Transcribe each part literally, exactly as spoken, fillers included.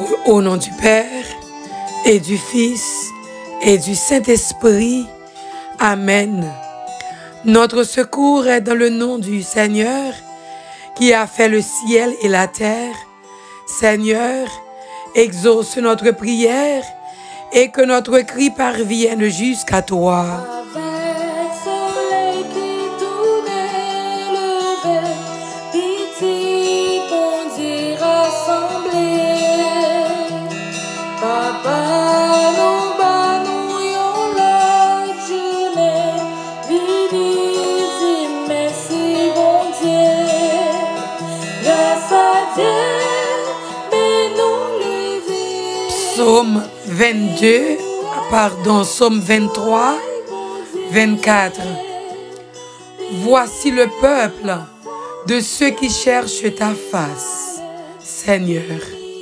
Au, au nom du Père, et du Fils, et du Saint-Esprit. Amen. Notre secours est dans le nom du Seigneur, qui a fait le ciel et la terre. Seigneur, exauce notre prière, et que notre cri parvienne jusqu'à toi. Psaume vingt-deux, pardon, Psaume vingt-trois, vingt-quatre. Voici le peuple de ceux qui cherchent ta face, Seigneur.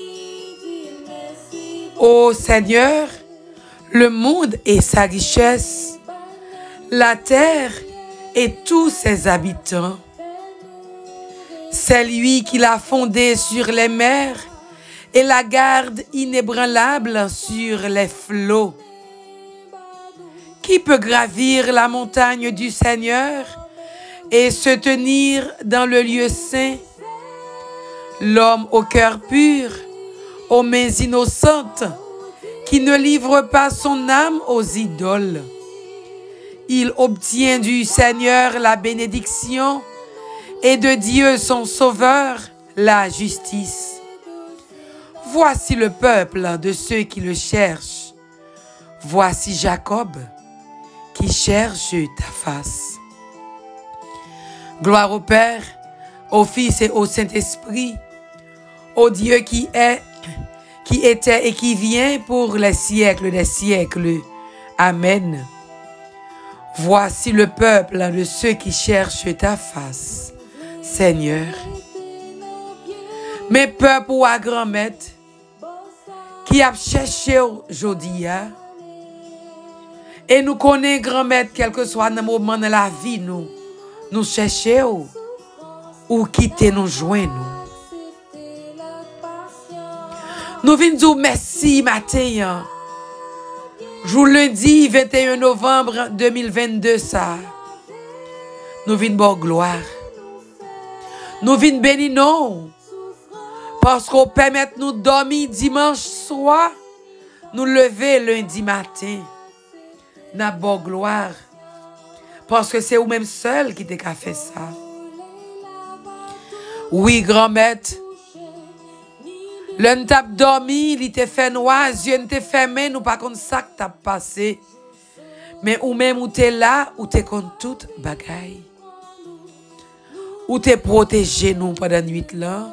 Ô Seigneur, le monde et sa richesse, la terre et tous ses habitants. C'est lui qui l'a fondée sur les mers et la garde inébranlable sur les flots. Qui peut gravir la montagne du Seigneur et se tenir dans le lieu saint? L'homme au cœur pur, aux mains innocentes, qui ne livre pas son âme aux idoles. Il obtient du Seigneur la bénédiction et de Dieu son Sauveur la justice. Voici le peuple de ceux qui le cherchent. Voici Jacob qui cherche ta face. Gloire au Père, au Fils et au Saint-Esprit, au Dieu qui est, qui était et qui vient pour les siècles des siècles. Amen. Voici le peuple de ceux qui cherchent ta face, Seigneur. Mes peuples ou à grand-mère, qui a cherché aujourd'hui, et nous connaissons grand-mère, quel que soit le moment de la vie, nous, nous cherchons ou quitter nous joindre. Nous venons dire merci matin. Jour lundi vingt et un novembre deux mille vingt-deux, ça. Nous venons bon gloire. Nous venons bénir nous. Parce qu'on permet nous dormir dimanche soir, nous lever lundi matin. N'a bon gloire. Parce que c'est vous-même seul qui t'a fait ça. Oui, grand-mère. L'un t'a dormi, il t'a fait noir, yeux t'a fermé, nous pas contre ça que t'a passé. Mais ou même où t'es là, ou t'es contre toute bagaille. Ou t'es protégé nous pendant la nuit là.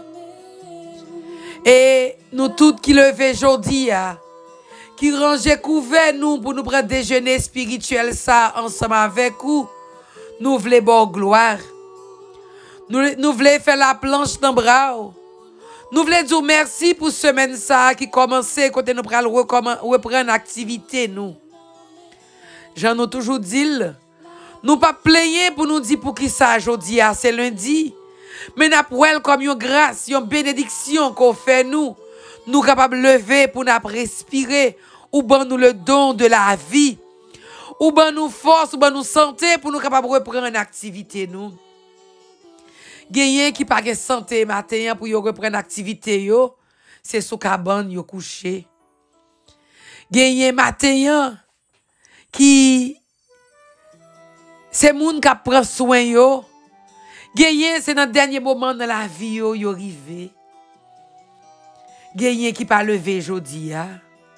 Et nous toutes qui levons aujourd'hui, qui rangez couvert nous pour nous prendre déjeuner spirituel ça ensemble avec vous, nous voulons bon gloire. Nous, nous voulons faire la planche dans bras. Nous voulons dire merci pour semaine ça qui commençait quand nous prenons reprendre activité nous. J'en ai toujours dit, nous pas plaigner pour nous dire pour qui ça aujourd'hui, c'est lundi. Mais nous avons comme une grâce, une bénédiction qu'on fait nous. Nous capables de lever pour nous respirer. Ou ben nous le don de la vie. Ou ben nous force, ou ben nous santé pour nous capables de reprendre une activité nous. Gagné qui pas de santé matin pour yo reprendre activité yo, c'est sous cabane yo couché. Gagné matin qui c'est moun qui prend soin yo. Gagné c'est dans le dernier moment de la vie yo yo rivé. Gagné qui pas levé jodi a.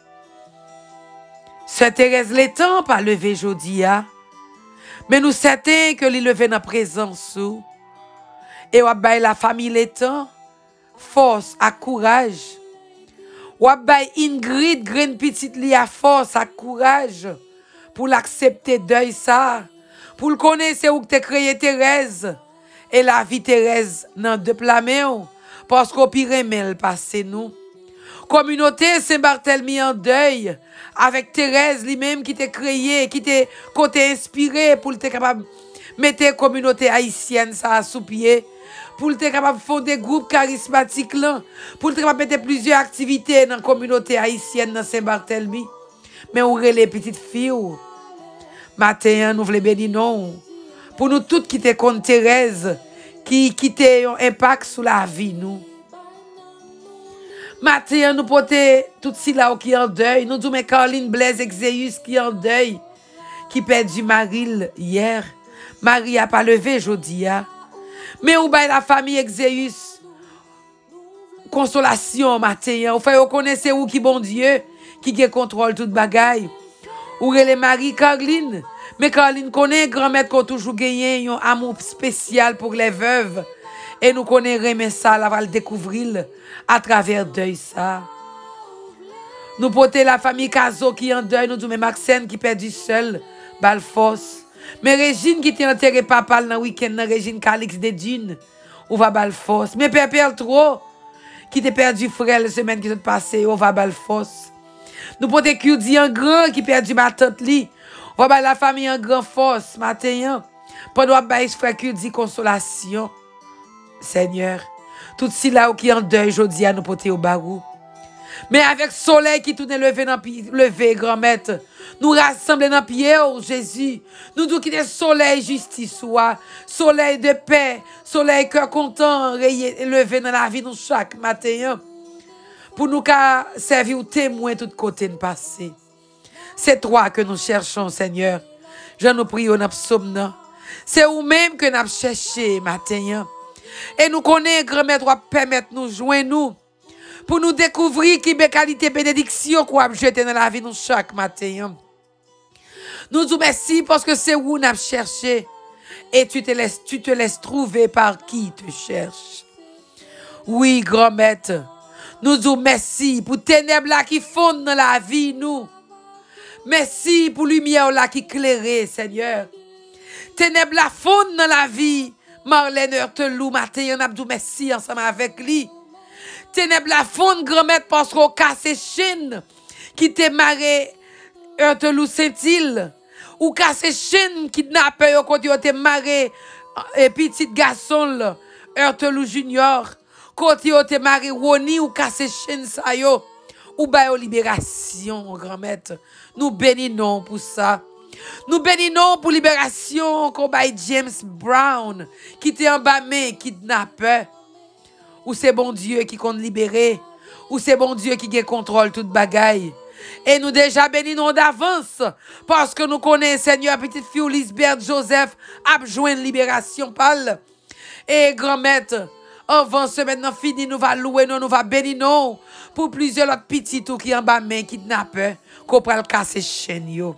Sœur Thérèse Létan pas levé jodi a. Mais nous certains que li levé dans présence ou. Et wap bay la famille Létan force à courage. Wap bay Ingrid graine petite li a force à courage pour l'accepter deuil ça. Pour le connaître c'est où que t'es créé Thérèse. Et la vie Thérèse nan de plamé parce qu'au pire mel passé nous. Communauté Saint-Barthélemy en deuil avec Thérèse lui-même qui t'est créé, qui t'est côté inspiré pour te capable mettre communauté haïtienne ça sous pied pour être capable de fonder des groupes charismatiques là, pour être capable de mettre plusieurs activités dans la communauté haïtienne dans Saint-Barthélemy. Mais on les petites filles. Matin, nous voulons bénir non. Pour nous toutes qui te contre Thérèse, qui qui un impact sur la vie nous. Matin, nous porter tout si là qui en deuil, nous disons mais Caroline Blaise Exeus qui en deuil, qui perdu Maril hier. Marie a pas levé aujourd'hui. Mais on bail la famille Exeus consolation matin. On fait reconnaître où qui bon Dieu qui contrôle toute bagaille. Ou les Marie Caroline. Mais Caroline connaît grand-mère qu'on toujours gagné un amour spécial pour les veuves. Et nous connaissons ça, la va le découvrir à travers deuil ça. Nous porter la famille Caso qui en deuil, nous disons mais Maxène qui perdu seul, Balfos. Mais Régine qui était enterré papa dans le week-end, Régine Calix de Dune, ou va Balfos. Mais Pépère trop, qui était perdu frère la semaine qui est passée, ou va Balfos. Nous porter Cudi en grand qui perdu ma tante li, ou va la famille en grand force, matin. Pendant que frère Cudi consolation. Seigneur, tout si là qui en deuil aujourd'hui à nous porter au barou. Mais avec soleil qui tourne levé dans levé grand-mère, nous rassemblons dans pied oh Jésus. Nous disons qu'il est soleil justice soit, soleil de paix, soleil cœur content levé dans la vie nous chaque matin. Pour nous servir au témoin tout côté de passé. C'est toi que nous cherchons Seigneur. Je nous prie au psaume. C'est vous-même que nous cherchons matin. Et nous connaissons, grand-mère, doit permettre nous joindre nous pour nous découvrir qui est qualité bénédiction qu'on a jeté dans la vie nous chaque matin. Nous disons merci parce que c'est où nous avons cherché et tu te laisses, tu te laisses trouver par qui te cherche. Oui, grand-mère, nous disons merci pour ténèbres là qui fondent dans la vie nous. Merci pour lumière là qui éclaire, Seigneur. Ténèbres là fondent dans la vie. Marlène Hurtelou, matin, on a dit merci ensemble avec lui. Ténèbres la fonde grand-mère parce qu'on casse chine qui te maré Hurtelou Saint-Il. Ou casse chine kidnappé au côté te maré et petit garçon Hurtelou Junior. Côté te maré Roni ou casse chine ça yo. Ou ba libération grand-mère. Nous bénissons pour ça. Nous bénissons pour libération combat James Brown qui était embamé, kidnappé. Ou c'est bon Dieu qui compte libérer. Ou c'est bon Dieu qui contrôle toute bagaille. Et nous déjà bénissons d'avance parce que nous connaissons Seigneur petite fille Lisbeth Joseph a besoin de libération parle. Et grand-mère avant semaine non fini nous va louer nous nous va bénir pour plusieurs autres petits qui embamé, kidnappé, qu'on pral casser chaîne yo.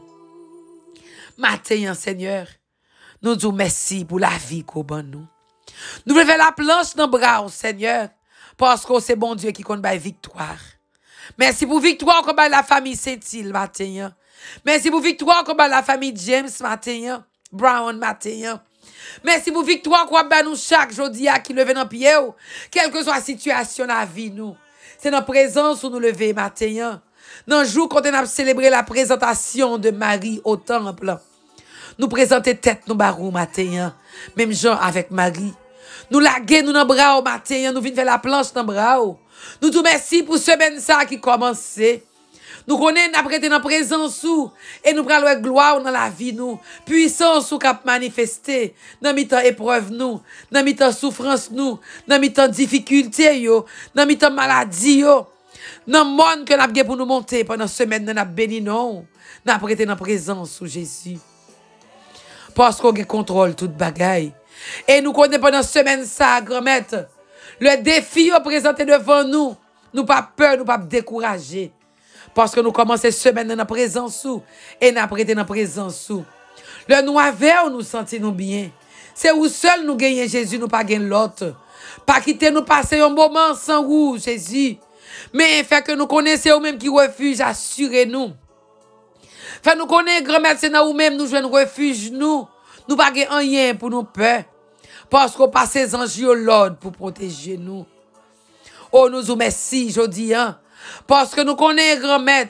Matin, Seigneur, nous disons merci pour la vie qu'on donne nous. Nous voulons faire la planche dans le bras, Seigneur, parce que c'est bon Dieu qui compte la victoire. Merci pour victoire qu'on la famille Saint-Il, matin. Merci pour victoire qu'on la famille James, matin. Brown, matin. Merci pour victoire qu'on nous chaque jeudi à qui lever dans pied, quelle que soit la situation de la vie, nous. C'est notre présence où nous lever, matin. Dans le jour quand on a célébré la présentation de Marie au temple, nous présenter tête nous barou matin, même gens avec Marie. Nous laguer nous dans bras au matin, nous venons faire la planche dans bras. Nous disons merci pour ce ben ça qui commence. Nous connaissons après dans présence et nous prenons gloire dans la vie nous, puissance ou cap manifester dans mi temps épreuve nous, dans mi temps souffrance nous, dans mi temps difficulté yo, dans mi temps maladie yo. Dans le monde que nous avons pour nous monter pendant cette semaine, nous avons béni, non. Nous avons prêté dans la présence de Jésus. Parce qu'on contrôle toute bagaille. Et nous connaissons pendant cette semaine, ça, grand-mère, le défi est présenté devant nous. Nous pas peur, nous pas décourager. Parce que nous commençons cette semaine dans la présence et nous avons prêté dans la présence. Le nous avons, nous sentons bien. C'est où seul nous gagnons Jésus, nous pas gagnons l'autre. Pas quitter nous passer un moment sans vous, Jésus. Mais fait que nous connaissons ou même qui refuge, assurez-nous. Fait nous connaissons grand-mère, c'est nous même nous jouons refuge, nous. Nous pas rien pour nous peur. Parce qu'on passe les anges l'ordre pour protéger nous. Oh, nous vous merci, je dis, hein. Parce que nous connaissons grand-mère.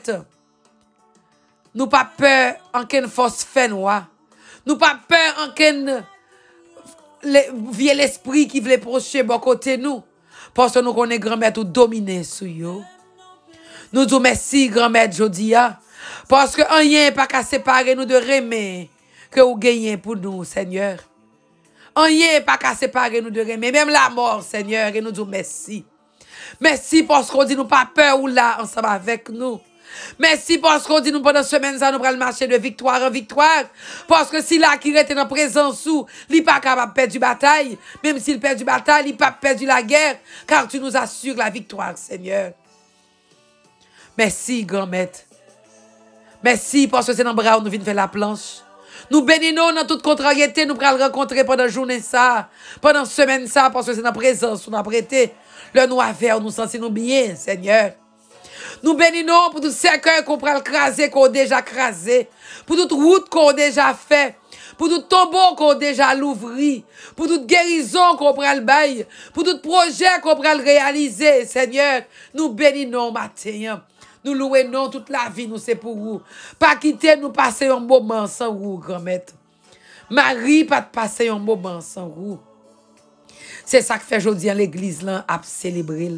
Nous pas peur en quelle force fait nous. Nous pas peur en quelle vient l'esprit qui veut procher bon côté nous. Parce que nous connaissons grand-mère tout dominer sur yo. Nous disons merci grand-mère Jodia. Parce que rien n'est pas qu'à séparer nous de Rémé que vous gagnez pour nous, Seigneur. Rien n'est pas qu'à séparer nous de Rémé. Même la mort, Seigneur, et nous disons merci. Merci parce qu'on dit nous pas peur ou là ensemble avec nous. Merci parce qu'on dit nous pendant semaine ça nous allons marcher de victoire en victoire. Parce que si là qui était dans présence ou, il n'est pas capable de perdre du bataille. Même s'il perd du bataille, il n'est pas perdu la guerre. Car tu nous assures la victoire, Seigneur. Merci, grand maître. Merci parce que c'est dans le bras où nous venons faire la planche. Nous bénissons dans toute contrariété, nous allons rencontrer pendant la journée ça, pendant la semaine ça, parce que c'est dans la présence, nous avons prêté. Le noir vert, nous sentons bien, Seigneur. Nous bénissons pour tout cercueil qu'on prend craser, qu'on a déjà crasé, pour toute route qu'on a déjà fait, pour tout tombeau qu'on a déjà l'ouvri, pour toute guérison qu'on prend le bail, pour tout projet qu'on prend le réaliser, Seigneur. Nous bénissons matin. Nous louons toute la vie, nous c'est pour vous. Pas quitter, nous passer un moment sans vous, grand-mère. Marie, pas de passer un moment sans vous. C'est ça que fait aujourd'hui l'église là a célébré.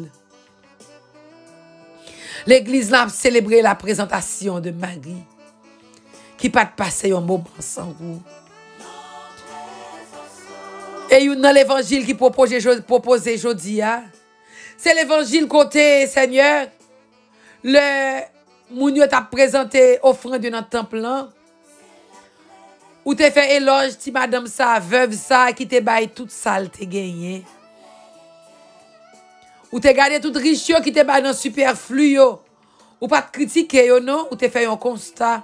L'église là a célébré la présentation de Marie. Qui pas de passer un moment sans vous. Et dans l'évangile qui propose aujourd'hui, c'est l'évangile côté Seigneur. Le Mounio t'a présenté offrande dans le temple là. Ou te fait éloge si madame sa veuve ça qui te baille toute sale te gagné. Ou te gardé toute riche qui te baille dans superflu yo. Ou pas te critiquer yo non, ou te fait un constat.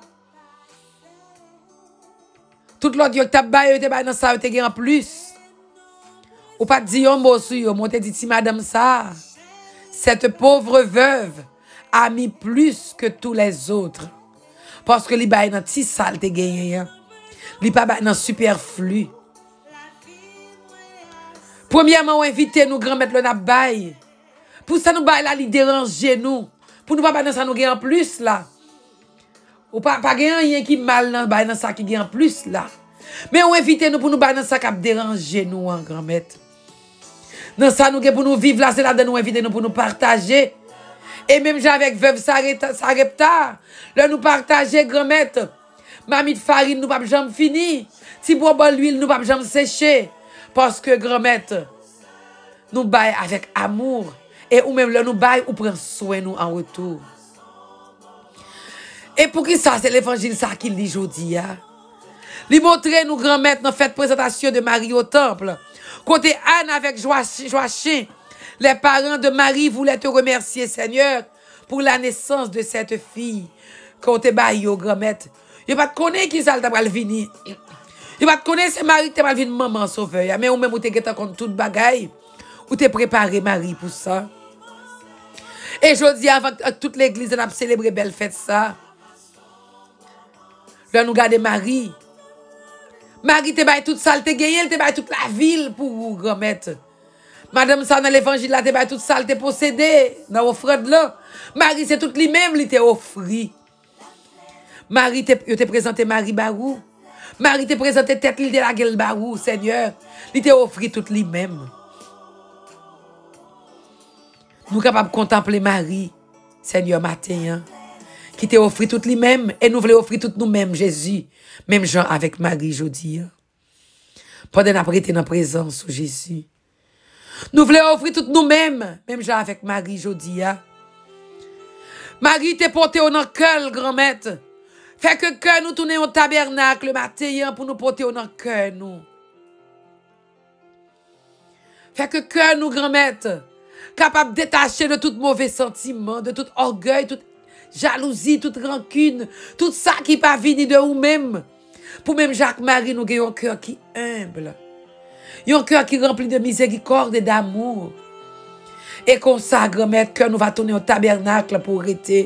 Tout l'autre yo t'a baille te baille dans ça te gagné en plus. Ou pas te dire un mot sur yo, moi te dit si madame ça cette pauvre veuve a mis plus que tous les autres. Parce que li baille dans ti sale te gagné. Li pas baille dans superflu. Premièrement, on invite nous grand-mère le nap baille. Pour ça nous baille là li déranger nous. Pour nous pas baille dans ça nous gagne en plus là. Ou pas pas gagne rien qui mal dans baille dans ça qui gagne en plus là. Mais on invite nous pour nous baille dans ça qui déranger nous en grand-mère. Dans ça nous pour nous vivre là c'est là de nous inviter nous pour nous partager. Et même avec veuve Sarepta, là nous partager grand-mère. Mamie de farine nous pas jamais fini. Si pour bon l'huile nous pas jamais sécher parce que grand-mère nous baille avec amour et ou même là nous baille ou prend soin nous en retour. Et pour qui ça c'est l'évangile ça qui lit aujourd'hui a. Li montrer nous grand-mère dans fête présentation de Marie au temple. Côté Anne avec Joachim. Les parents de Marie voulaient te remercier, Seigneur, pour la naissance de cette fille. Quand tu es au grand-mère. Il ne connaît pas qui ça t'a mal vini. Il ne connaît pas c'est Marie qui t'a mal vini maman sauveur. Mais ou même ou t'es contre toute bagaille. Ou t'es préparé Marie pour ça. Et je dis avant toute l'église, on a célébré belle fête ça. Là nous garder Marie. Marie te baille toute salle, te gagné, te baille toute la ville pour vous, grand-mère. Madame ça dans l'évangile là te baille toute salle te possédé dans offrande là. Marie c'est tout lui-même li te offri. Marie te te présenté Marie Barou. Marie te présenté tête li de la gueule Barou Seigneur. Li te offri tout lui-même. Nous capables de contempler Marie Seigneur matin hein, qui te offri tout lui-même et nous voulons offrir tout nous-mêmes Jésus. Même Jean avec Marie jodi. Hein. Pendant n'a prêté dans présence de Jésus. Nous voulons offrir tout nous-mêmes, même Jean avec Marie jodi. Marie t'es porté au dans cœur, grand-mère. Fait que cœur nous tourner au tabernacle le matin pour nous porter au dans cœur nous. Fait que cœur nous, grand-mère, capable de détacher de tout mauvais sentiment, de tout orgueil, toute jalousie, toute rancune, tout ça qui pas venu de nous-mêmes. Pour même Jacques-Marie, nous avons un cœur qui est humble. Un cœur qui est rempli de miséricorde et d'amour. Et comme ça, grand-mère, cœur nous va tourner au tabernacle pour arrêter.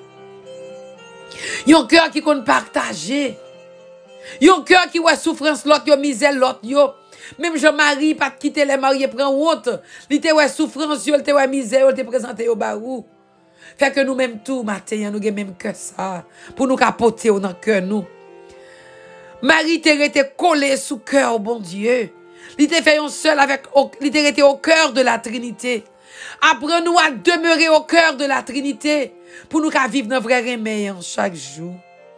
Un cœur qui compte partager. Un cœur qui voit souffrance l'autre, yo misère l'autre, yo. Même Jean-Marie, pas quitter les mariés, prend honte. Il te ouais souffrance, il te ouais misère, il te présenté au barou. Fait que nous même tout matin, nous avons même que ça. Pour nous capoter dans le cœur nous. Marie te été collée sous cœur, bon Dieu. Il te fait un seul avec, il te été au cœur de la Trinité. Apprends-nous à demeurer au cœur de la Trinité pour nous qu'à vivre notre vrai remède chaque jour.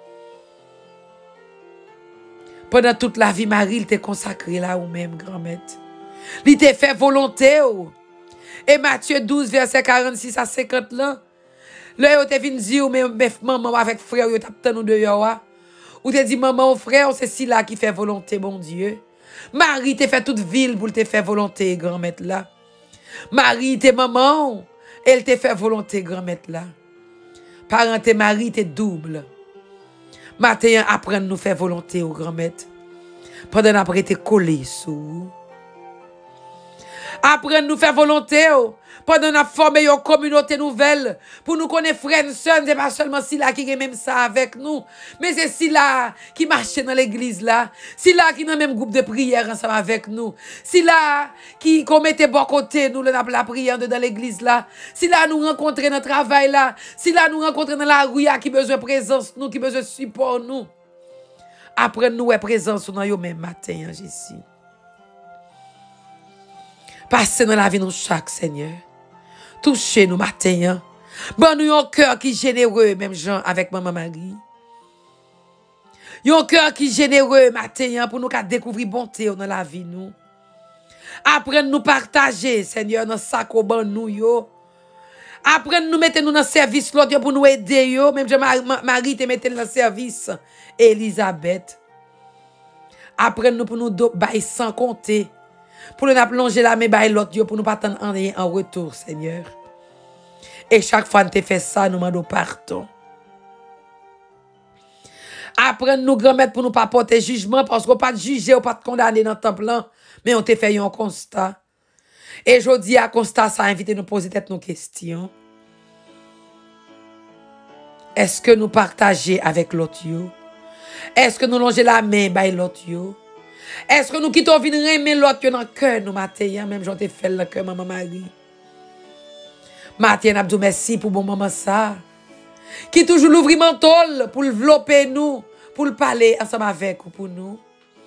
Pendant toute la vie, Marie, il t'est consacré là ou même, grand-mère. Il t'a fait volonté. Oh. Et Matthieu douze, verset quarante-six à cinquante là. Là, il t'a venu dire, mais maman avec frère, il t'a nous dehors. Ou t'a dit, maman, frère, c'est si là qui fait volonté, mon Dieu. Marie t'a fait toute ville pour te faire volonté, grand-mère là. Marie, t'es maman, elle t'a fait volonté, grand-mère là. Parent, t'es Marie, t'es double. Matin, apprendre nous faire volonté au grand-mère. Pendant après, t'es collé sous. Apprendre nous faire volonté. Pendant qu'on a formé une communauté nouvelle. Pour nous connaître frères et sœurs. Ce n'est pas seulement si là qui est même ça avec nous. Mais c'est si là qui marche dans l'église là. Si là qui est dans le même groupe de prière ensemble avec nous. Si là qui mettait bon côté nous la prière dans l'église là. Si là nous rencontrer dans le travail là. Si là nous rencontrer dans la rue qui besoin de présence nous, qui besoin de support nous. Après nous est présence dans yo même matin en Jésus. Passez dans la vie nous chaque Seigneur. Touchez nous matin. Bon nous un cœur qui est généreux même Jean avec maman Marie. Un cœur qui est généreux matin pour nous découvrir bonté dans la vie nous. Apprendre nous partager Seigneur dans sac au ban nous yo. Apprendre nous mettre nous dans service l'autre pour nous aider yo même Jean Marie te mettre dans service Elisabeth. Apprendre nous pour nous bailler sans compter. Pour nous plonger la main bailler l'autre pour nous pas attendre rien en retour Seigneur. Et chaque fois que tu fais ça nous demandons pardon. Apprendre nous grand-mère pour nous pas porter jugement parce qu'on pas de juger ou pas de condamner dans le temple là, mais on te fait un constat. Et je dis à constat ça invite nous poser tête nos questions. Est-ce que nous partager avec l'autre yo? Est-ce que nous longer la main by l'autre yo? Est-ce que nous quittons venir aimer l'autre dans le cœur nous matin même j'en te fait le cœur maman Marie. Matin abdou merci pour bon maman ça. Qui toujours l'ouvrir mentol pour envelopper nous, pour le parler ensemble avec ou pour nous.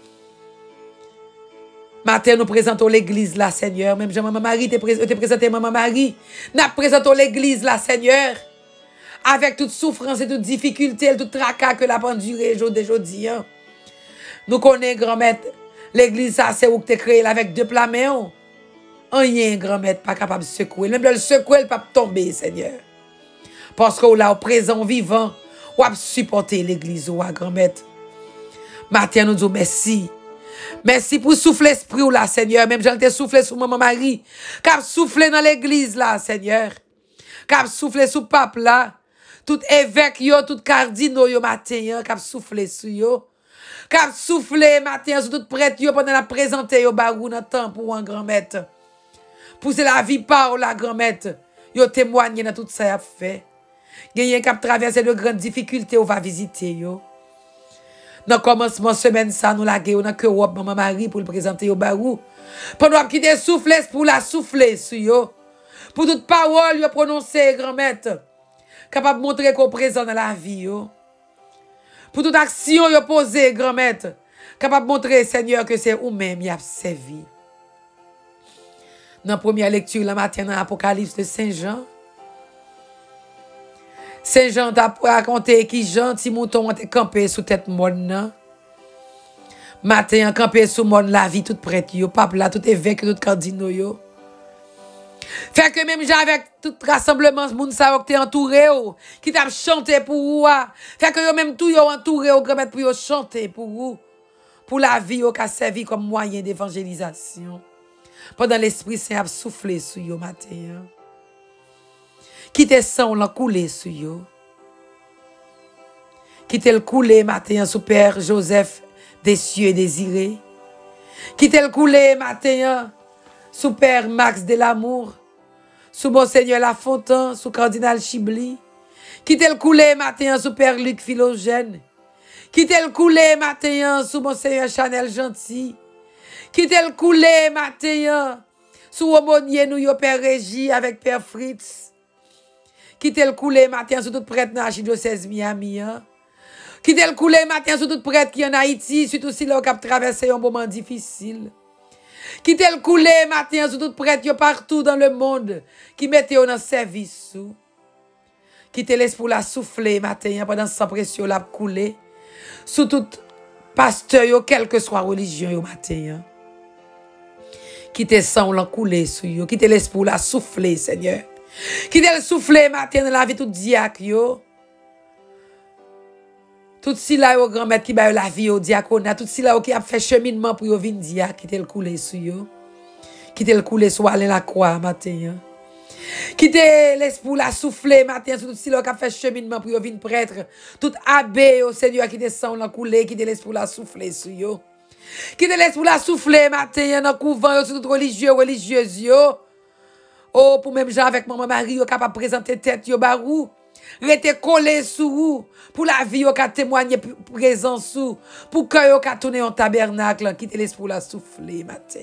Matin nous présentons l'église là Seigneur, même Jean maman Marie te présenté maman Marie. Nous présentons l'église là Seigneur. Avec toute souffrance et toute difficulté, tout tracas que la pendurée aujourd'hui. Hein. Nous connaissons grand-mère, l'église ça c'est où tu as créé avec deux plats mains. Rien grand-mère pas capable de secouer, même le secouer il pas tomber Seigneur. Parce que là au présent vivant, ou a supporter l'église ou à grand-mère. Matin nous disons merci. Merci pour souffler l'esprit ou là Seigneur, même j'en te souffler sur maman Marie, cap souffler dans l'église là Seigneur. Cap souffler sous pape là. Tout évêque yo, tout cardinal yo matin, cap souffler sur yo. Cap souffler matin sur tout prêtre yo pendant la présenter yo barou dans temps pour un grand-mère. Pousser la vie par la grand-mère. Yo témoigner dans tout ça y a fait. Gagné cap traverser de grandes difficultés, on va visiter yo. Dans commencement semaine ça nous la on a que maman Marie pour le présenter au barou. Pendant quitter souffler pour la souffler sur yo. Pour toute parole yo prononcer grand-mère. Capable de montrer qu'on présent dans la vie yo. Pour toute action yo poser grand-mère. Capable de montrer Seigneur que c'est ou même y a servi. Dans la première lecture la matin dans l'Apocalypse de Saint Jean. Saint Jean t'a raconté qui Jean ti mouton était campé sous tête monde. Matin campé sous monde la vie toute prête yo, pape là tout évêque tout cardinal yo. Fait que même avec tout rassemblement moun sa qui entouré qui t'a chanté pour vous. Fait que yo même tout yo entouré au grand pour yo chanter pour vous. Pour la vie yo qu'a servi comme moyen d'évangélisation. Pendant l'Esprit Saint a soufflé sur yo matin. Qui te sang l'a coulé sur yo. Qui te le coulé matin sous Père Joseph des cieux désiré. Qui te le coulé matin sous Père Max de l'amour. Sous Monseigneur Lafontaine, sous Cardinal Chibli. Qui te le coulé matin sous Père Luc Philogène. Qui te le coulé matin sous Monseigneur Chanel Gentil. Qui te le coulé matin sous aumônier nous yo Père Régie avec Père Fritz. Qui te le coulé matin sur tout prêtre dans l'archidiocèse Miami. Hein? Qui te le coulé matin sur tout prêtre qui en Haïti, surtout si l'on a traversé un moment difficile. Qui tel coulé matin sur tout prêtre partout dans le monde. Qui mette dans le service. Qui te laisse pour la souffler matin pendant sans pression la couler. Sous tout pasteur, quelle que soit religion yo matin. Qui te sent la couler sur yo. Qui te laisse pour la souffler, Seigneur. Qui te souffler matin dans la vie tout diacre yo. Tout si là au grand-mère qui ba la vie au diaconat, tout si là qui a fait cheminement pour yo vinn dia qui te le couler sur yo. Qui te le couler sur aller la croix matin. Qui te laisse pour la souffler matin sur tout si là qui a fait cheminement pour yo vinn prêtre, tout abbé au Seigneur qui descend la couler, qui te laisse pour la souffler sur yo. Qui te laisse pour la souffler matin dans couvent sur tout religieux religieuse yo. Oh pour même gens avec maman Marie yo capable présenter tête yo barou. Rete collé sous pour la vie au ka témoigner présent sous pour que yo ka tourner en tabernacle qui te laisse pour la souffler matin.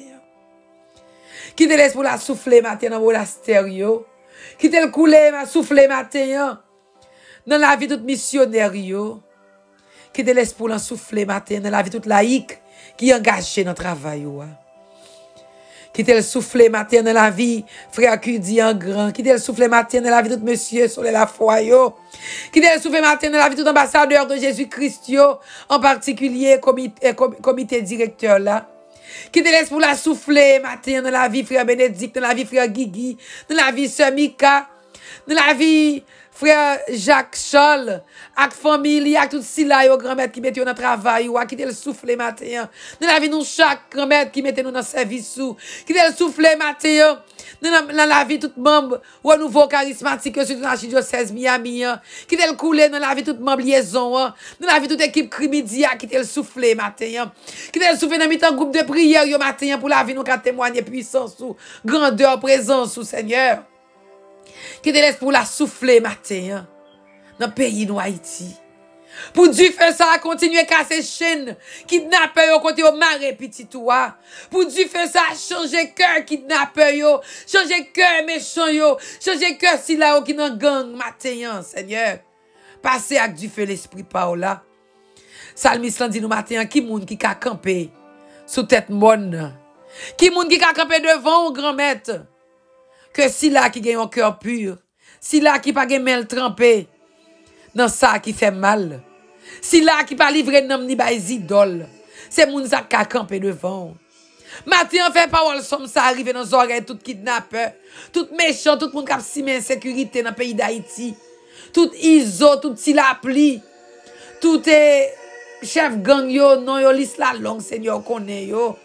Qui te laisse pour la souffler matin dans monastère yo. Qui te le couler ma souffler matin dans la vie toute missionnaire yo. Qui te laisse pour la souffler matin dans la vie toute laïque qui engagé dans le travail yo. Qui te le souffler matin dans la vie, frère Cudi en grand. Qui te le souffler matin dans la vie tout monsieur sur la foi yo. Qui te le souffler matin dans la vie tout ambassadeur de Jésus-Christ yo, en particulier comité, comité directeur là. Qui te laisse pour la souffler matin dans la vie frère Bénédicte, dans la vie frère Guigui, dans la vie sœur Mika, dans la vie frère Jacques Charles, avec famille, avec tout si là yo grand-mère qui mette dans le travail ou qui te le souffler matin. Dans la vie nous chaque grand-mère qui mette nous dans service sous, qui te le souffler matin. Dans la vie tout membre ou nouveau charismatique sur la diocèse Miami, qui te le couler dans la vie tout membre liaison, dans la vie toute équipe crimidia qui te le souffler matin. Qui te le souffler dans mi-temps groupe de prière yo matin pour la vie nous qu'a témoigner puissance ou grandeur présence ou Seigneur. Qui te laisse pour la souffler matin dans le pays de Haïti. Pour Dieu faire ça, continuer à casser chaîne, kidnapper au côté au maré petit toi. Pour Dieu faire ça, changer cœur kidnapper yo, changer cœur méchant yo, changer cœur si là qui dans gang matin Seigneur. Passez avec Dieu fait l'esprit par là. Salmis dit nous matin qui moun qui ka camper sous tête bonne. Qui moun qui ka camper devant au grand maître. Que si là qui gagne un cœur pur, si là qui pas gagne mel trempé dans ça qui fait mal, si là qui pas livré nom ni ba idole, c'est moun ça qui a campé devant. Matin fait parole somme ça arrive dans les oreilles tout kidnappeur, tout méchant, tout moun qui a si insécurité dans le pays d'Haïti, tout iso, tout si la pli, tout est chef gang yo, non yo liste la longue Seigneur connaît yo.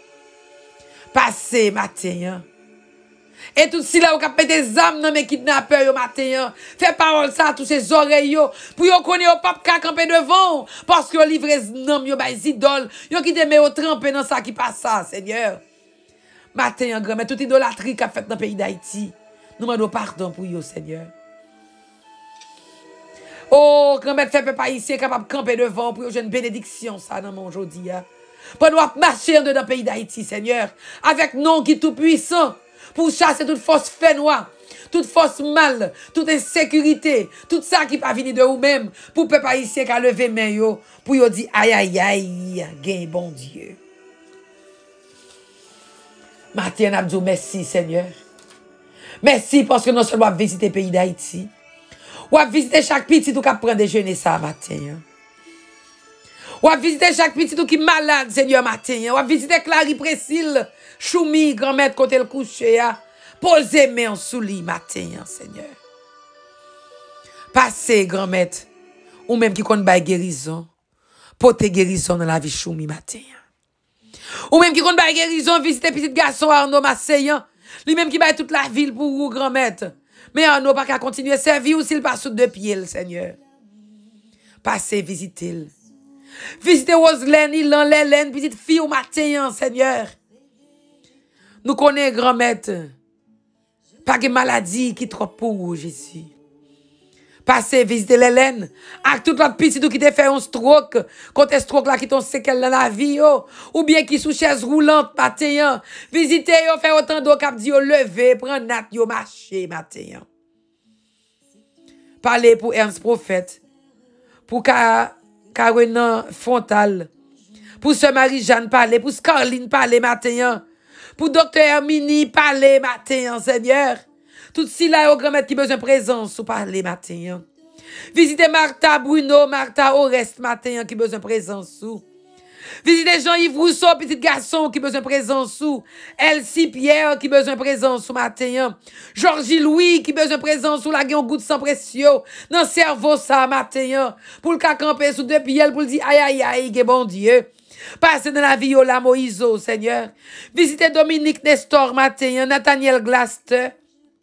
Passez matin. Et tout si là, vous avez des âmes dans mes kidnappeurs yo matin. Fait parole ça à tous ces oreilles yo. Pour yo connaître au pape ka camper devant. Parce que yo livré nom yo bay idole. Yo qui te met au trempé dans ça qui passe ça, Seigneur. Matin, grand, mais toute idolâtrie qu'a fait dans le pays d'Haïti. Nous demandons pardon pour yo, Seigneur. Oh, grand-mère, fait peuple haïtien capable de camper devant pour yo une bénédiction ça dans mon aujourd'hui. Pour nous marcher dans le pays d'Haïti, Seigneur. Avec nom qui tout puissant. Pour chasser toute force fait noire, toute force mal, toute insécurité, tout ça qui pas venir de vous-même, pour peuple haïtien qui a levé main yo, pour yo dire aïe aïe aïe, gain bon Dieu. Matin Abdou, merci Seigneur. Merci parce que non seulement visiter le pays d'Haïti, ou à visiter chaque petit qui prend déjeuner ça matin. Ou à visiter chaque petit qui est malade, Seigneur, matin. Ou à visiter Clary Précile, Choumi, grand-mère, côté le coucher. Posez main sous lit, matin, Seigneur. Passez, grand-mère, ou même qui compte bail guérison. Portez guérison dans la vie Choumi, matin. Ou même qui compte bail guérison, visiter petit garçon Arnaud Masseyan. Lui-même qui baille toute la ville pour vous, grand-mère. Mais Arnaud pas qu'à continuer à servir ou s'il passe sous deux pieds, Seigneur. Passez, visitez-le. Visitez Roselène, Ilan, Lélène, petite fille au matin, Seigneur. Nous connaissons grand-mère. Pas de maladie qui est trop pour Jésus. Passez, visitez Lélène. Avec toute l'autre petite qui te fait un stroke. Quand un stroke là qui t'ont séquelle dans la vie, yo. Ou bien qui sous chaise roulante, matin. Visitez, yo, fait autant d'eau cap dit, yo, lever, prendre nat, yo, marcher, matin. Parlez pour Ernst Prophète. Pour qu'à Caroline Fontal, pour ce Marie-Jeanne parler, pour Scarline parler matin, Pour docteur Hermini, parler matin, Seigneur. Tout si là, au grand-mère qui besoin de présence, ou parler matin. Visitez Martha Bruno, Martha Orest matin, qui besoin de présence, ou. Visitez Jean-Yves Rousseau, petit garçon qui besoin de présence sous. Elsie Pierre qui besoin de présence sous matin. Georgie Louis qui besoin de présence sous la gueule goutte sans précieux. Dans le cerveau ça matin. Pour le cas camper sous deux pieds pour le dire aïe aïe aïe, que bon Dieu. Passez dans la vie au la Moïse, Seigneur. Visitez Dominique Nestor matin, Nathaniel Glaster.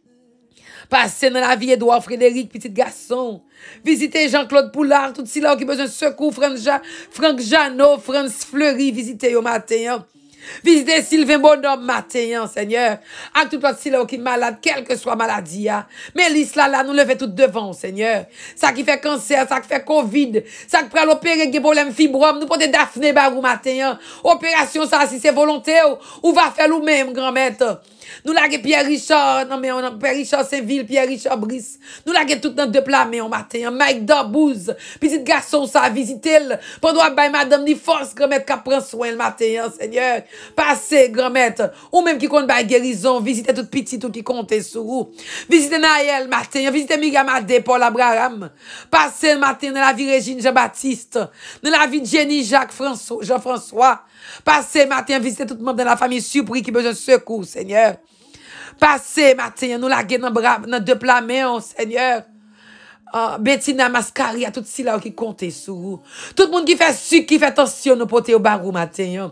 Passez dans la vie Edouard Frédéric, petit garçon. Visitez Jean-Claude Poulard, tout si là qui besoin de secours, Franck, ja, Franck Jeannot, France Fleury, visitez au matin. Visitez Sylvain Bonhomme matin, Seigneur. À tout l'autre si là qui est malade, quelle que soit maladie. Mais l'islam là, nous levons tout devant, Seigneur. Ça qui fait cancer, ça qui fait Covid, ça qui prend l'opérer, qui problème fibrome, nous portons Daphné Barou matin. Opération ça, si c'est volontaire, ou va faire nous-mêmes, grand-mère. Nous laguons Pierre Richard, non mais on a Pierre Richard Saint-Ville, Pierre Richard Brice. Nous laguons tout dans deux plats, mais on matin. Mike Dabouze, petit garçon, ça a visité. Pendant que madame ni force, grand-mère, qui prend soin le matin, Seigneur. Passez, grand-mère. Ou même qui compte guérison, visitez tout petit, tout qui compte sur vous. Visitez Naël, matin. Visitez Miriam Adé, Paul Abraham. Passez le matin dans la vie Régine Jean-Baptiste. Dans la vie de Jenny Jacques François, Jean-François. Passez matin, visitez tout le monde dans la famille surpris qui a besoin de secours, Seigneur. Passez matin, nous la dans dans deux plats mains, Seigneur. Uh, Bettina Mascaria, tout si là qui compte sur vous. Tout le monde qui fait sucre, qui fait attention, nous porter au barou matin.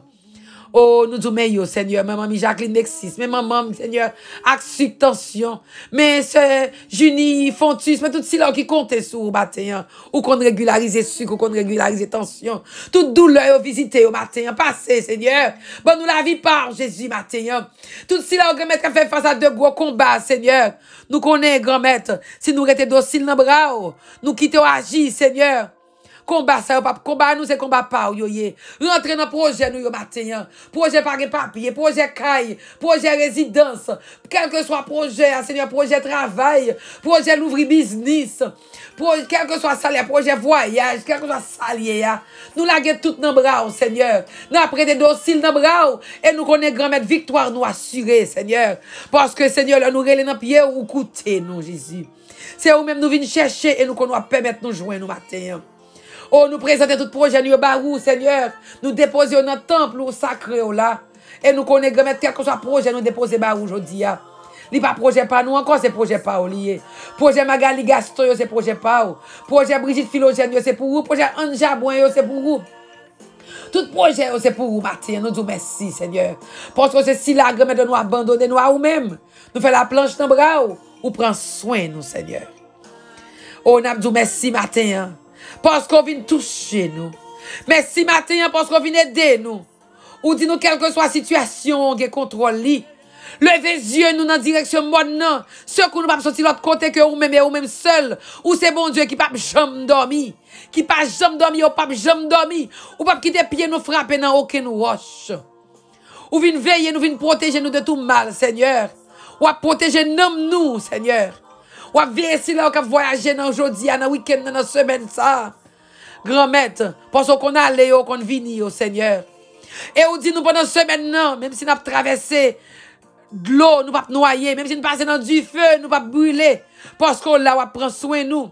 Oh, nous disons, meilleur, Seigneur, maman Jacqueline Nexis, mais maman, Seigneur, avec sucre, tension. Mais c'est Junie, Fontus, mais tout si là qui compte sur vous matin. Ou qu'on régularise sucre, ou qu'on régularise tension. Toute douleur, visiter au matin. Passez, Seigneur. Bon, nous la vie par Jésus matin. Tout si là, grand-mère, qui fait face à de gros combats, Seigneur. Nous connaissons, grand-mère, si nous restions dociles dans le bras, nous quittons agir, Seigneur. Combat ça, combat nous, c'est combat pas, yo, ye. Rentrez dans le projet, nous, yo, matin. Projet par papier, projet caille, projet résidence. Quel que soit projet, Seigneur, projet travail, projet l'ouvrir business. Projet, quel que soit salaire, projet voyage, quel que soit salaire, nous laguons tout dans le bras, Seigneur. Nous après des dossiers dans le bras, et nous connaissons grand mère victoire nous assurer, Seigneur. Parce que, Seigneur, nous relève dans le pied ou coûter, nous, Jésus. C'est où même nous venons chercher et nous qu'on doit permettre nous jouer, nous, matin. Oh, nous présenter tout projet, nous, barou, Seigneur. Nous déposer dans le temple, au sacré, là. Et nous connaissons, quel que soit projet, nous déposer barou aujourd'hui. Il n'y a pas projet pas nous encore, c'est projet pas lié. Projet Magali Gaston, c'est projet pas. Projet Brigitte Philogène, c'est pour vous. Projet Anja Boin, c'est pour vous. Tout projet, c'est pour vous, matin. Nous disons merci, Seigneur. Parce que c'est si la grand-mère de nous abandonner, nous à nous-mêmes. Nous faisons la planche dans le bras, ou prend soin, nous, Seigneur. Oh, nous disons merci, matin. Parce qu'on vient toucher nous. Merci matin parce qu'on vient aider nous. Ou dit nous quelle que soit la situation, on contrôle li. Levez les yeux nous dans la direction maintenant. Ce que nous pas sortir l'autre côté que ou même ou même seul. Ou c'est bon Dieu qui pas jamais dormi. Qui pas jamais dormi ou pas jamais dormi. Ou pas quitter pied nous frapper dans aucune roche. Ou vient veiller nous vient protéger nous de tout mal, Seigneur. Ou protéger nous, Seigneur. Ou à vérifier là, on voyager dans aujourd'hui, dans le week-end, dans la semaine, ça. Grand maître, parce qu'on a allé, qu'on vini, au Seigneur. Et on dit nous pendant la semaine, non, même si nous avons traversé de l'eau, nous ne pas noyer, même si nous passons dans du feu, nous ne pas brûler, parce qu'on là, on prend soin de nous.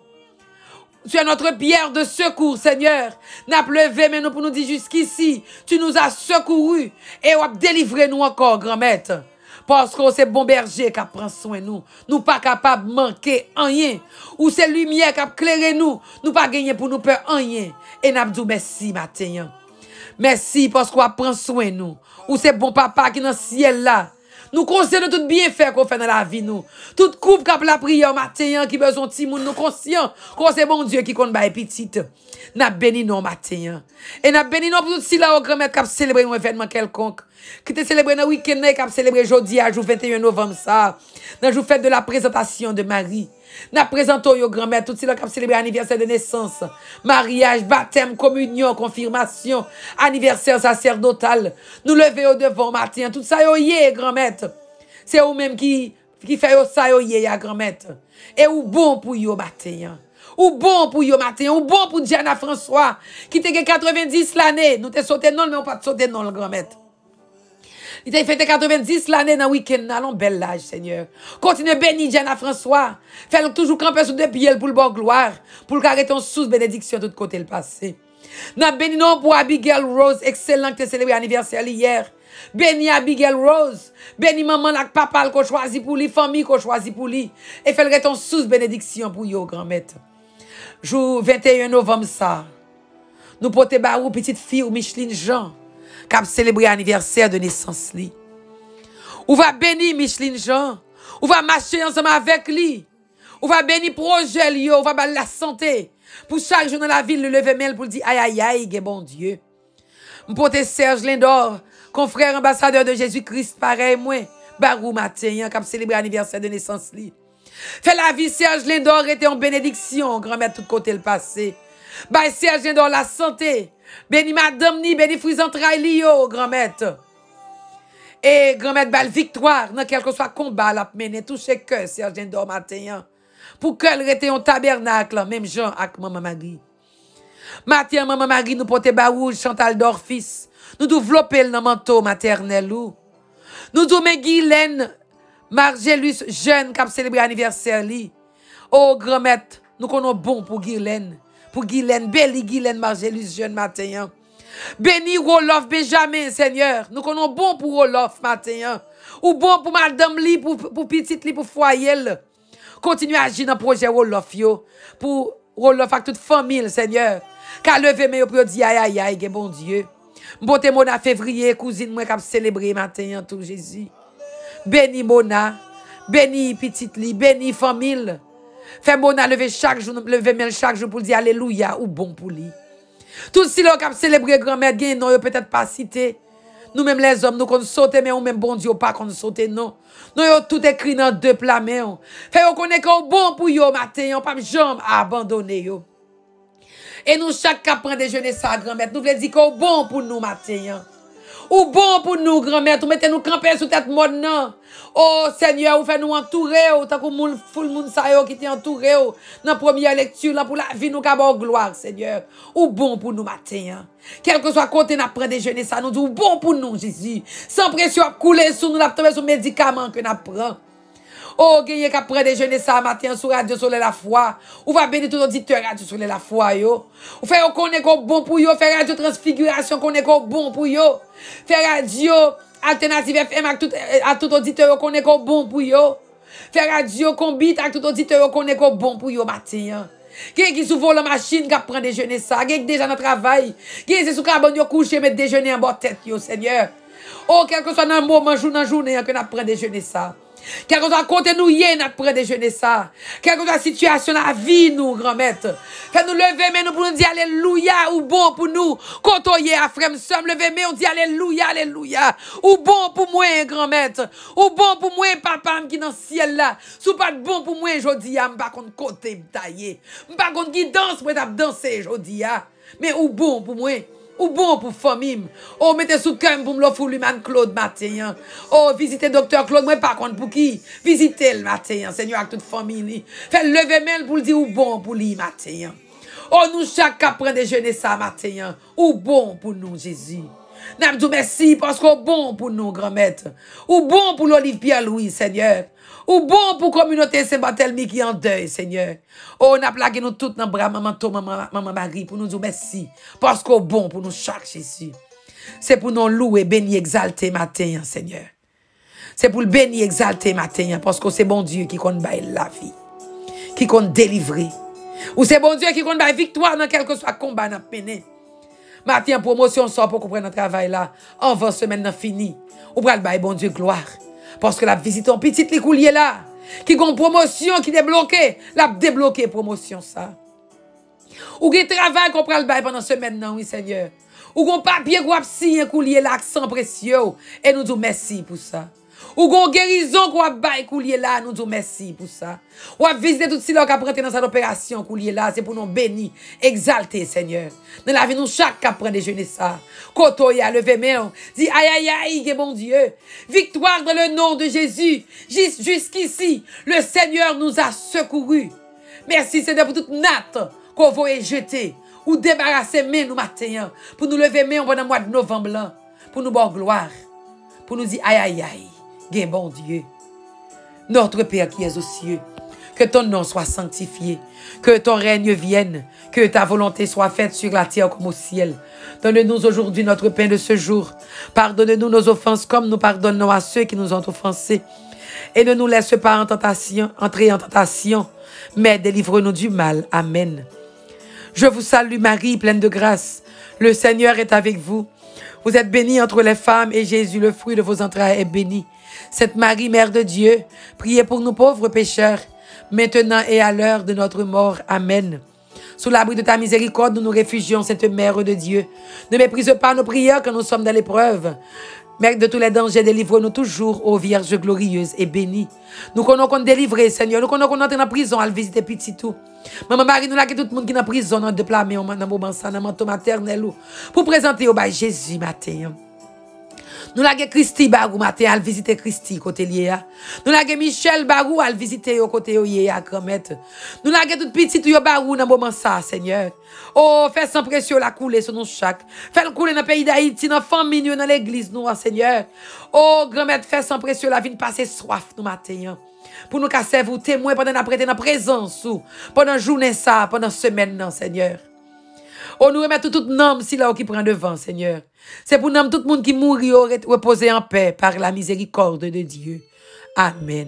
Tu es notre pierre de secours, Seigneur. N'a levé, mais nous pour nous dire jusqu'ici, tu nous as secourus et on a délivré nous encore, grand maître. Parce que c'est bon berger qui prend soin de nous. Nous pas capables de manquer rien. Ou c'est lumière qui a éclairé nous. Nous pas gagner pour nous peur rien. Et nous disons merci matin. Merci parce qu'on prend soin de nous. Ou c'est bon papa qui est dans le ciel là. Nous conscients de tout bien faire qu'on fait dans la vie nous. Toute coupe qui a la prière matin qui besoin de monde nous conscients que c'est bon Dieu qui compte baie petite. N'a béni non matin. Et n'a béni non pour tout si là au grand maître qui a célébré un événement quelconque. Qui te célébré dans le week-end qui a célébré jeudi à jour vingt et un novembre ça. Dans le jour fête de la présentation de Marie. N'a présenté au grand maître tout si là qui a célébré anniversaire de naissance, mariage, baptême, communion, confirmation, anniversaire sacerdotal. Nous lever au devant matin tout ça yo yé grand maître. C'est vous même qui qui fait ça yo yé ya grand maître. Et ou bon pour yo matin. Ou bon pour yo matin, ou bon pour Diana François qui te quatre-vingt-dix l'année, nous te sauté non mais on pas sauté non le grand maître. Il t'a fait quatre-vingt-dix l'année dans le week-end. Allons, bel âge, Seigneur. Continue à bénir Diana François. Fais-le toujours camper sur deux pieds pour le bon gloire. Pour le carrer ton sous bénédiction de tout côté le passé. Nous bénissons pour Abigail Rose, excellent qui a célébré l'anniversaire hier. Bénis Abigail Rose. Bénis maman et papa qu'on choisit pour lui, famille qu'on choisit pour lui. Et fais-le ton sous bénédiction pour yo, grand-maître. Jour vingt et un novembre, ça. Nous portons barou petite fille ou Micheline Jean qui a célébré l'anniversaire de naissance li. On va bénir Micheline Jean. On va marcher ensemble avec lui. On va bénir projet li, on va battre la santé. Pour chaque jour dans la ville, le lever mail pour dire aïe aïe aïe, bon Dieu. Je porte Serge Lindor, confrère ambassadeur de Jésus-Christ, pareil moi, barou matin, qui a célébré l'anniversaire de naissance li. Fait la vie Serge Lindor était en bénédiction, grand-mère tout côté le passé. Bah Serge Lindor la santé. Béni madame ni, béni fruits entrailles li yo, grand-mère. Et grand-mère bal victoire dans quel que soit combat la mener toucher cœur Serge Lindor matin. Pour qu'elle rete en tabernacle, même Jean avec maman Marie. Matin maman Marie nous porte barouge Chantal Dorfis. Nous développer le manteau maternel ou. Nous dou men Guylaine Margelus jeune qui a célébré l'anniversaire li. Oh grand-mère, nous connaissons bon pour Guylaine. Pour Guylaine, belle Guylaine Margelus jeune matin. Béni Roloff Benjamin, Seigneur. Nous connaissons bon pour Roloff matin. Ou bon pour madame li, pour, pour petite li, pour foyer. Continue à agir dans le projet Roloff yo. Pour Roloff avec toute famille, Seigneur. Car levé me pour dire aïe aïe aïe, bon Dieu. Mbote Mona février, cousine moi qui a célébré matin tout Jésus. Béni Mona, béni petite li, béni famille. Fait Mona lever chaque jour, lever même chaque jour pour dire alléluia ou bon pour lui. Tout si l'on a célébré grand-mère, non, peut-être pas cité. Nous-mêmes les hommes, nous qu'on saute, mais ou même bon Dieu, pas qu'on saute, non. Nous avons tout écrit dans deux plats, mais on. Fait on connaît qu'on bon pour yo matin, on pas jamais abandonner yo. Et nous, chaque cas prend déjeuner ça, grand-mère, nous voulons dire qu'on bon pour nous matin. Ou bon pour nous, grand-mère, vous mettez nous camper sous tête mode, non. Oh, Seigneur, vous faites nous entourer, tant que moun, full moun sa yo qui t'est entouré, dans la première lecture, là, pour la vie, nous avons gloire, Seigneur. Ou bon pour nous, matin. Quel que soit côté, nous prenons déjeuner ça, nous disons bon pour nous, Jésus. Sans pression, couler sur nous, nous tomber sur les médicaments que nous prenons. Oh, gagne qu'à prendre déjeuner ça matin sur Radio Soleil la foi. Ou va bénir tout auditeur Radio Soleil la foi yo. Ou fait qu'on est bon pour yo, faire Radio Transfiguration qu'on est bon pour yo. Faire Radio Alternative F M à tout à tout auditeur qu'on est bon pour yo. Faire Radio Combit à tout auditeur qu'on est bon pour yo matin. Qui qui souvent la machine qui prend déjeuner ça, qui déjà dans travail, qui c'est sous carbone yo coucher mettre déjeuner en bas tête yo Seigneur. Oh, quel que soit dans le moment jour dans journée que n'a prend déjeuner ça. Quel que soit côté nous y est, nous prenons déjeuner ça. Quelle que soit la situation, la vie, nous, grand-mère. Fait nous lever, mais nous pour nous dire alléluia, ou bon pour nous. Quand on y est à frère, nous lever, mais on dit alléluia, alléluia. Ou bon pour moi, grand-mère. Ou bon pour moi, papa, qui dans le ciel là. Sou pas bon pour moi, je dis, je pas contre côté taillé. Je pas contre qui danse pour danser, je dis, mais ou bon pour moi. Ou bon pour famille. Oh, mettez sous cœur pour me l'offrir Luman Claude matin. Oh, visitez docteur Claude, moi par contre pour qui? Visitez le matin, Seigneur, avec toute famille. Faites lever mail pour le dire ou bon pour lui matin. Oh, nous chaque cas prend déjeuner ça matin. Ou bon pour nous, Jésus. Nous disons merci parce qu'on bon pour nous, grand-mère. Ou bon pour l'Olive Pierre-Louis, Seigneur. Ou bon pour la communauté Saint-Barthélemy qui est en deuil, Seigneur. Oh, on a plaqué nous toutes dans le bras, maman, maman, maman Marie, pour nous dire merci. Parce qu'on bon pour nous chaque Jésus. C'est pour nous louer, bénir, exalter matin, Seigneur. C'est pour le bénir, exalter matin, parce que c'est bon Dieu qui compte la vie, qui compte délivrer. Ou c'est bon Dieu qui compte la victoire dans quel que soit combat dans mené. Matin, promotion sort pour qu'on prenne notre travail là. En vingt semaines, fini. Ou pral bail bon Dieu gloire. Parce que la visite en petite les couliers là. Qui ont promotion qui débloqué. La débloqué promotion ça. Ou qui travail qu'on pral bail pendant semaine non, oui Seigneur. Ou qu'on papier qu'on a signé coulier là sans précieux. Et nous disons merci pour ça. Ou qu'on guérison qu'on a bail coulier là, nous disons merci pour ça. Ou a visité tout ce qui a prêté dans cette opération coulier là, c'est pour nous bénir, exalter Seigneur. Dans la vie nous chaque qui prend déjeuner ça. Koto ya levé main, dit aïe aïe aïe, bon Dieu. Victoire dans le nom de Jésus. Jusqu'ici, le Seigneur nous a secourus. Merci Seigneur pour toute natte qu'on va jeter ou débarrasser main nous matin pour nous lever main pendant le mois de novembre là, pour nous voir gloire. pour nous dire, aïe, aïe, aïe, gain bon Dieu. Notre Père qui es aux cieux, que ton nom soit sanctifié, que ton règne vienne, que ta volonté soit faite sur la terre comme au ciel. Donne-nous aujourd'hui notre pain de ce jour. Pardonne-nous nos offenses comme nous pardonnons à ceux qui nous ont offensés. Et ne nous laisse pas en tentation, entrer en tentation, mais délivre-nous du mal. Amen. Je vous salue Marie, pleine de grâce. Le Seigneur est avec vous. Vous êtes bénie entre les femmes et Jésus, le fruit de vos entrailles, est béni. Sainte Marie, Mère de Dieu, priez pour nous pauvres pécheurs, maintenant et à l'heure de notre mort. Amen. Sous l'abri de ta miséricorde, nous nous réfugions, Sainte Mère de Dieu. Ne méprise pas nos prières quand nous sommes dans l'épreuve. Mère de tous les dangers, délivre-nous toujours, ô Vierge glorieuse et bénie. Nous connaissons qu'on délivre, Seigneur. Nous connaissons qu'on entre dans la prison à visiter petit tout. Maman Marie, nous avons tout le monde qui est dans la prison, dans le plat, mais on a dans le manteau maternel. Pour présenter au bas Jésus matin. Nous l'avons Christy Barou matin, à visiter Christy côté lié. Nous l'avons Michel Barou à visiter au côté lié à Grand-Mette. Nous l'avons tout petit yo Barou dans moment ça, Seigneur. Oh, fais sans pression la couler sur nous chaque. Fais le couler dans le pays d'Haïti, dans la famille, dans l'église, nous, Seigneur. Oh, Grand-Mette, fais sans pression la vie de passer soif nous matin. Pour nous casser vous témoins pendant la prêter dans présence ou pendant journée ça, pendant semaine, non, Seigneur. Oh, nous remettons tout nom si là qui prend devant, Seigneur. C'est pour nous tout le monde qui mourit reposer en paix par la miséricorde de Dieu. Amen.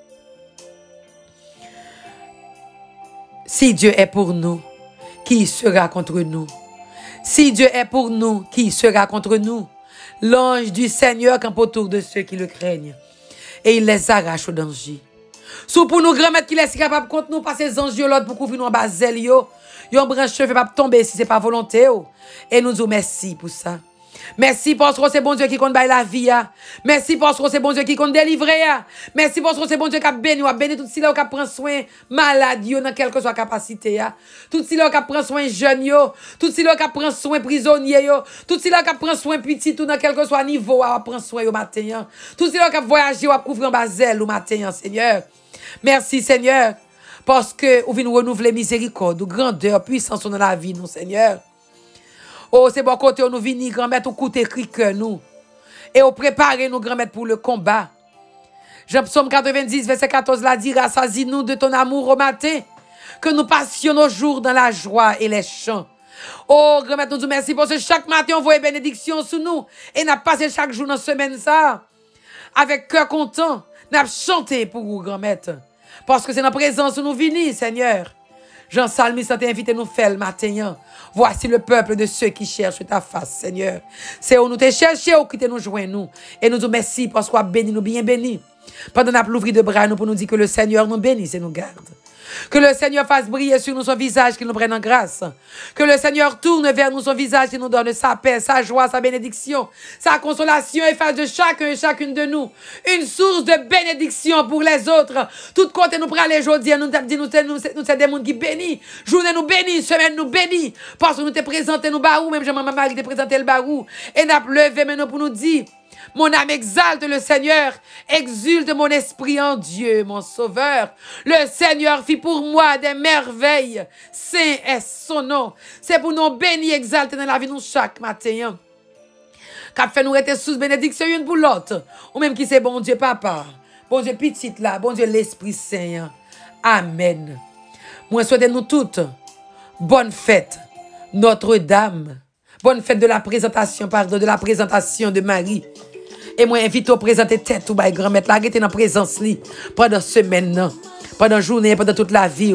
Si Dieu est pour nous, qui sera contre nous? Si Dieu est pour nous, qui sera contre nous? L'ange du Seigneur campe autour de ceux qui le craignent et il les arrache au danger. Sous pour nous grand-mère qui laisse capable contre nous passer les anges l'autre pour couvrir nous en bas zèle yo. Yon branche cheveux pas tomber si c'est pas volonté yo. Et nous disons merci pour ça. Merci parce que c'est bon Dieu qui compte bailler la vie. Merci parce que c'est bon Dieu qui compte délivrer. Merci parce que c'est bon Dieu qui a béni. A béni tout si là qui prend soin malade yo dans quelque soit capacité ya. Tout si là qui prend soin jeune yo, tout si là qui prend soin prisonnier yo, tout si là qui prend soin petit tout dans quelque soit niveau a prend soin yo matin. Tout si là qui voyager ou couvrir en bazel ou matin Seigneur. Merci Seigneur parce que vous venez nous renouveler miséricorde, ou grandeur, puissance dans la vie nous Seigneur. Oh, c'est bon côté où nous venons, grand-mère, au côté cri que nous. Et au préparer nous, grand-mère, pour le combat. Jean Psaume quatre-vingt-dix, verset quatorze, là dit, rassasie-nous de ton amour au matin, que nous passions nos jours dans la joie et les chants. Oh, grand-mère, nous disons merci parce que chaque matin, on voit une bénédiction sur nous. Et nous passé chaque jour dans la semaine, ça. Avec cœur content, nous avons chanté pour vous, grand-mère. Parce que c'est dans la présence où nous venons, Seigneur. Jean Salmi t'a invité nous faire le matin. Voici le peuple de ceux qui cherchent ta face, Seigneur. C'est où nous te cherchons, où qui nous joignent nous. Et nous disons merci parce qu'on a béni, nous bien béni. Pendant qu'on a l'ouvrir de bras, nous pour nous dire que le Seigneur nous bénisse et nous garde. Que le Seigneur fasse briller sur nous son visage, qu'il nous prenne en grâce. Que le Seigneur tourne vers nous son visage et nous donne sa paix, sa joie, sa bénédiction, sa consolation et fasse de chacun et chacune de nous une source de bénédiction pour les autres. Tout côté nous prenons les jours, nous nous nous nous c'est des gens qui bénissent. Journée nous bénissent, semaine nous bénissent. Parce que nous te présenté nous barou, même Jean-Maman Marie te présenté le barou. Et nous avons levé maintenant pour nous dire. Mon âme exalte le Seigneur, exulte mon esprit en Dieu, mon sauveur. Le Seigneur fit pour moi des merveilles, saint est son nom. C'est pour nous bénir, exalter dans la vie nous chaque matin. Qu'a fait nous être sous bénédiction une pour l'autre. Ou même qui c'est bon Dieu papa, bon Dieu petite là, bon Dieu l'Esprit Saint. Amen. Moi souhaite nous toutes bonne fête, Notre-Dame. Bonne fête de la présentation, pardon, de la présentation de Marie. Et moi, invite à présenter tête ou bail grand-mère, la dans la présence li pendant semaine, pendant journée, pendant toute la vie.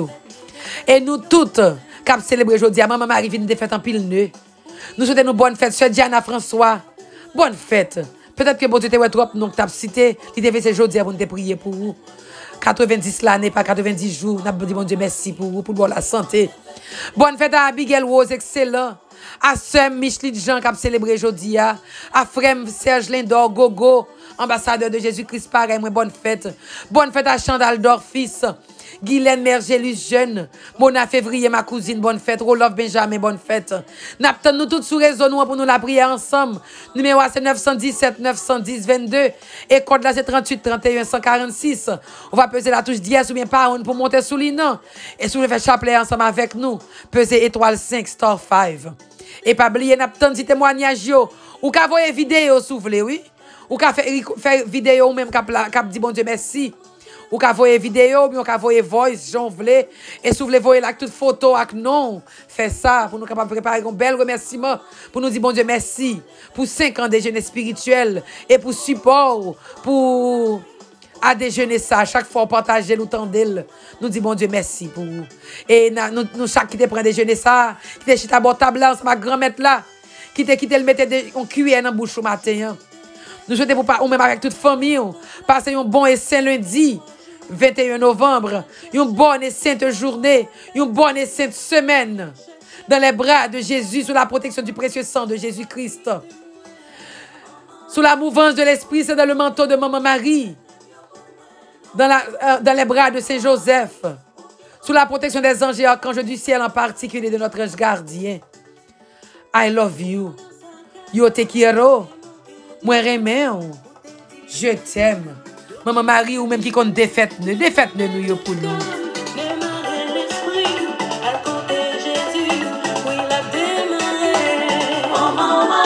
Et nous toutes, qui avons célébré aujourd'hui, maman Marie vient de fête en pile nœud. Nous souhaitons une bonne fête, Sœur Diana François. Bonne fête. Peut-être que bon Dieu te trop, donc tu as cité, il devait faire aujourd'hui pour nous prier pour vous. quatre-vingt-dix l'année, pas quatre-vingt-dix jours. Nous avons dit, bon Dieu, merci pour vous, pour la santé. Bonne fête à Abigail Rose, excellent. À Sœur Micheline Jean qui a célébré aujourd'hui, à Frère Serge Lindor Gogo, ambassadeur de Jésus-Christ, pareil, bonne fête. Bonne fête à Chandal Dorfis, Guylaine Mergelus jeune, Mona Février, ma cousine, bonne fête. Rolof Benjamin, bonne fête. N'attend nous toutes sous réseau pour nous la prier ensemble. Numéro c'est neuf cent dix-sept neuf cent dix vingt-deux et code là c'est trente-huit trente et un cent quarante-six. On va peser la touche dièse ou bien pas pour monter sous l'inan. Et si vous voulez faire chapelet ensemble avec nous, peser étoile cinq star cinq. Et pas oublier n'attend si témoignage yo ou qu'à voir vidéo souffler oui. Ou ka faire vidéo ou même cap cap dit bon Dieu merci. Ou ka voyer vidéo, ou ka voyer voice, j'en voulais. Et si vous voulez voyer là toute photo avec non, fait ça pour nous capable préparer un bel remerciement pour nous dire bon Dieu merci pour cinq ans de déjeuner spirituel et pour support pour à déjeuner ça chaque fois partager nous tendel nous dit bon Dieu merci pour vous. Et nous nous chaque qui te prend déjeuner ça, qui te chita bon table là, ma grand-mère là, qui te qui te le mettait en cuillère dans bouche au matin. Nous souhaitons pour pas ou même avec toute famille passer un bon et saint lundi vingt et un novembre, une bonne et sainte journée, une bonne et sainte semaine dans les bras de Jésus, sous la protection du précieux sang de Jésus-Christ. Sous la mouvance de l'Esprit, c'est dans le manteau de Maman Marie, dans, la, euh, dans les bras de Saint Joseph, sous la protection des anges et archanges du ciel, en particulier de notre ange gardien. I love you. Yo te quiero. Moi, remets. Je t'aime. Maman Marie, ou même qui compte défaite, défaite de nous pour nous. Oh,